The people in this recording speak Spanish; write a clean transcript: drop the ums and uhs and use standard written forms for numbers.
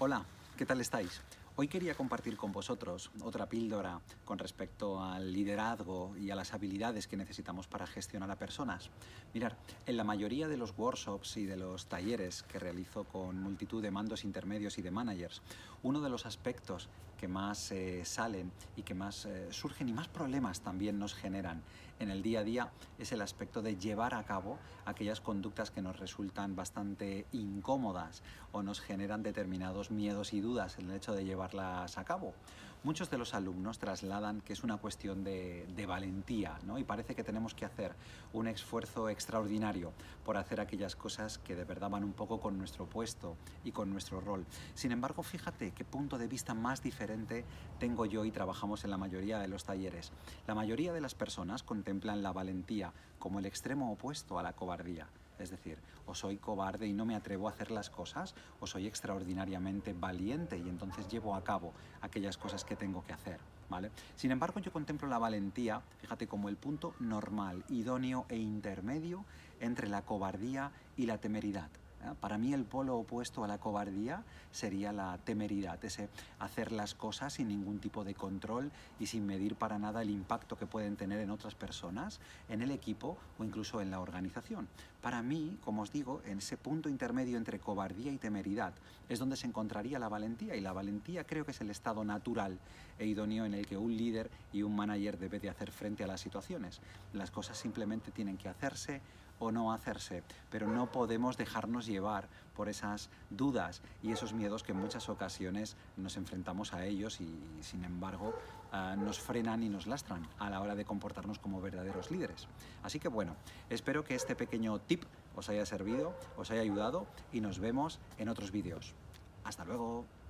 Hola, ¿qué tal estáis? Hoy quería compartir con vosotros otra píldora con respecto al liderazgo y a las habilidades que necesitamos para gestionar a personas. Mirar, en la mayoría de los workshops y de los talleres que realizo con multitud de mandos intermedios y de managers, uno de los aspectos que más salen y que más surgen y más problemas también nos generan en el día a día es el aspecto de llevar a cabo aquellas conductas que nos resultan bastante incómodas o nos generan determinados miedos y dudas en el hecho de llevarlas a cabo. Muchos de los alumnos trasladan que es una cuestión de valentía, ¿no? Y parece que tenemos que hacer un esfuerzo extraordinario por hacer aquellas cosas que de verdad van un poco con nuestro puesto y con nuestro rol. Sin embargo, fíjate qué punto de vista más diferente tengo yo y trabajamos en la mayoría de los talleres. La mayoría de las personas contemplan la valentía como el extremo opuesto a la cobardía. Es decir, o soy cobarde y no me atrevo a hacer las cosas, o soy extraordinariamente valiente y entonces llevo a cabo aquellas cosas que tengo que hacer, ¿vale? Sin embargo, yo contemplo la valentía, fíjate, como el punto normal, idóneo e intermedio entre la cobardía y la temeridad. Para mí el polo opuesto a la cobardía sería la temeridad, ese hacer las cosas sin ningún tipo de control y sin medir para nada el impacto que pueden tener en otras personas, en el equipo o incluso en la organización. Para mí, como os digo, en ese punto intermedio entre cobardía y temeridad es donde se encontraría la valentía, y la valentía creo que es el estado natural e idóneo en el que un líder y un manager debe de hacer frente a las situaciones. Las cosas simplemente tienen que hacerse o no hacerse, pero no podemos dejarnos llevar por esas dudas y esos miedos que en muchas ocasiones nos enfrentamos a ellos y sin embargo nos frenan y nos lastran a la hora de comportarnos como verdaderos líderes. Así que bueno, espero que este pequeño tip os haya servido, os haya ayudado y nos vemos en otros vídeos. ¡Hasta luego!